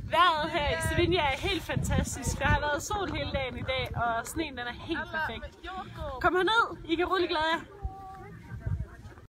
Vejret her i Sevilla er helt fantastisk. Der har været sol hele dagen i dag, og sneen den er helt perfekt. Kom herned, I kan rulle glade jer.